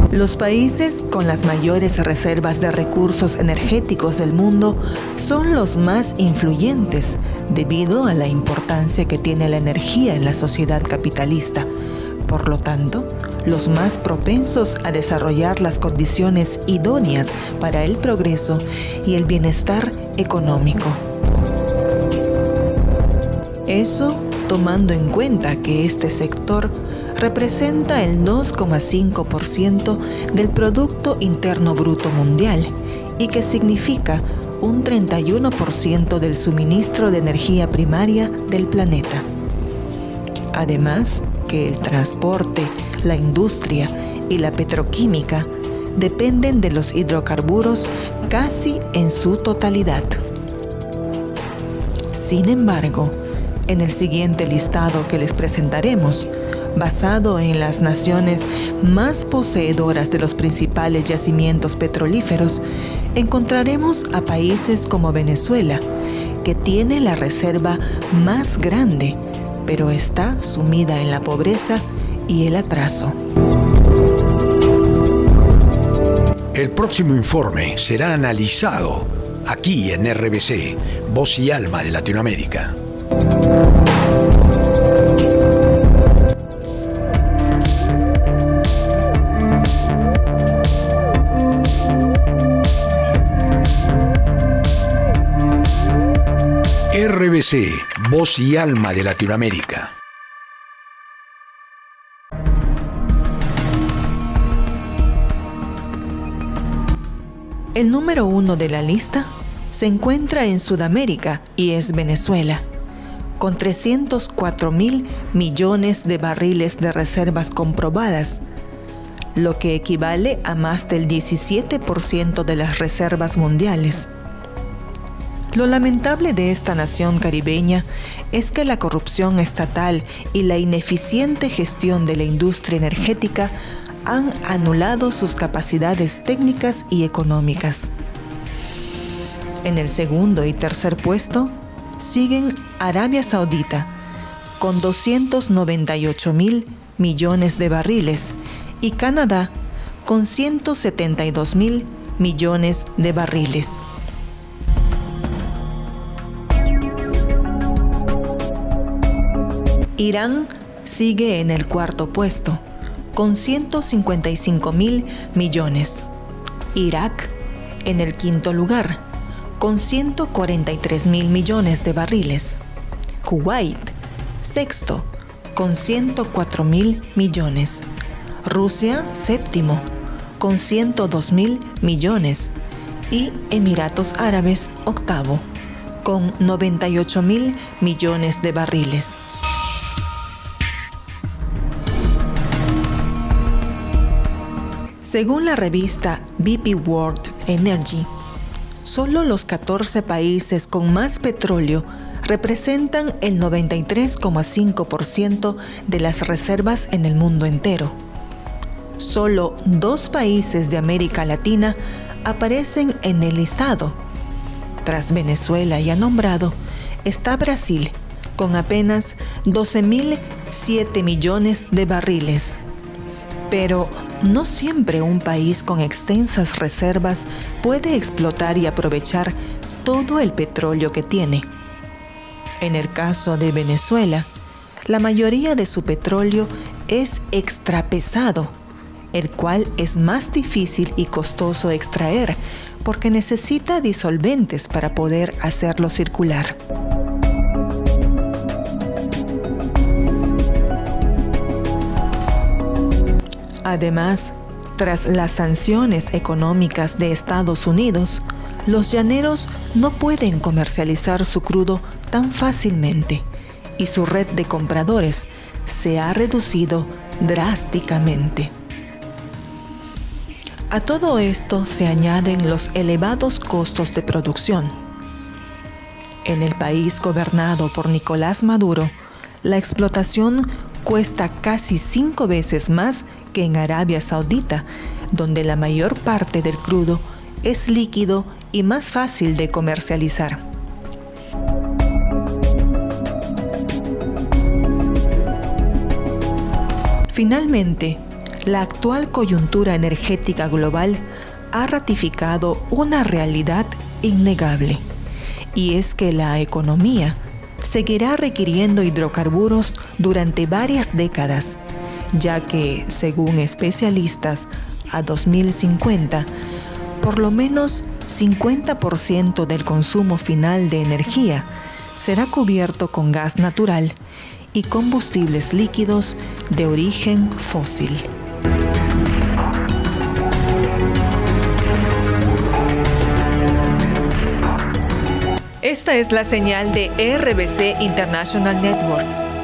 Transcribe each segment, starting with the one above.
Los países con las mayores reservas de recursos energéticos del mundo son los más influyentes debido a la importancia que tiene la energía en la sociedad capitalista. Por lo tanto, los más propensos a desarrollar las condiciones idóneas para el progreso y el bienestar económico. Eso tomando en cuenta que este sector representa el 2,5% del Producto Interno Bruto Mundial y que significa un 31% del suministro de energía primaria del planeta. Además, que el transporte, la industria y la petroquímica dependen de los hidrocarburos casi en su totalidad. Sin embargo, en el siguiente listado que les presentaremos, basado en las naciones más poseedoras de los principales yacimientos petrolíferos, encontraremos a países como Venezuela, que tiene la reserva más grande, pero está sumida en la pobreza y el atraso. El próximo informe será analizado aquí en RBC, Voz y Alma de Latinoamérica. RBC, Voz y Alma de Latinoamérica. El número 1 de la lista se encuentra en Sudamérica y es Venezuela, con 304.000 millones de barriles de reservas comprobadas, lo que equivale a más del 17% de las reservas mundiales. Lo lamentable de esta nación caribeña es que la corrupción estatal y la ineficiente gestión de la industria energética han anulado sus capacidades técnicas y económicas. En el segundo y tercer puesto siguen Arabia Saudita, con 298.000 millones de barriles, y Canadá, con 172.000 millones de barriles. Irán sigue en el cuarto puesto, con 155.000 millones. Irak en el quinto lugar, con 143.000 millones de barriles. Kuwait, sexto, con 104.000 millones. Rusia, séptimo, con 102.000 millones. Y Emiratos Árabes, octavo, con 98.000 millones de barriles. Según la revista BP World Energy, solo los 14 países con más petróleo representan el 93,5% de las reservas en el mundo entero. Solo 2 países de América Latina aparecen en el listado. Tras Venezuela ya nombrado, está Brasil, con apenas 12.007 millones de barriles. Pero no siempre un país con extensas reservas puede explotar y aprovechar todo el petróleo que tiene. En el caso de Venezuela, la mayoría de su petróleo es extrapesado, el cual es más difícil y costoso extraer porque necesita disolventes para poder hacerlo circular. Además, tras las sanciones económicas de Estados Unidos, los llaneros no pueden comercializar su crudo tan fácilmente y su red de compradores se ha reducido drásticamente. A todo esto se añaden los elevados costos de producción. En el país gobernado por Nicolás Maduro, la explotación cuesta casi 5 veces más que en Arabia Saudita, donde la mayor parte del crudo es líquido y más fácil de comercializar. Finalmente, la actual coyuntura energética global ha ratificado una realidad innegable, y es que la economía seguirá requiriendo hidrocarburos durante varias décadas, ya que, según especialistas, a 2050, por lo menos 50% del consumo final de energía será cubierto con gas natural y combustibles líquidos de origen fósil. Esta es la señal de RBC International Network.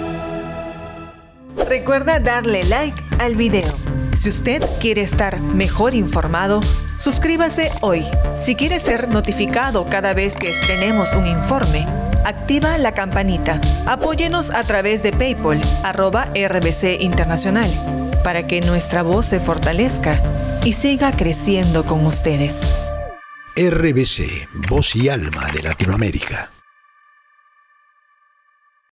Recuerda darle like al video. Si usted quiere estar mejor informado, suscríbase hoy. Si quiere ser notificado cada vez que estrenemos un informe, activa la campanita. Apóyenos a través de PayPal, @RBC Internacional, para que nuestra voz se fortalezca y siga creciendo con ustedes. RBC, voz y alma de Latinoamérica.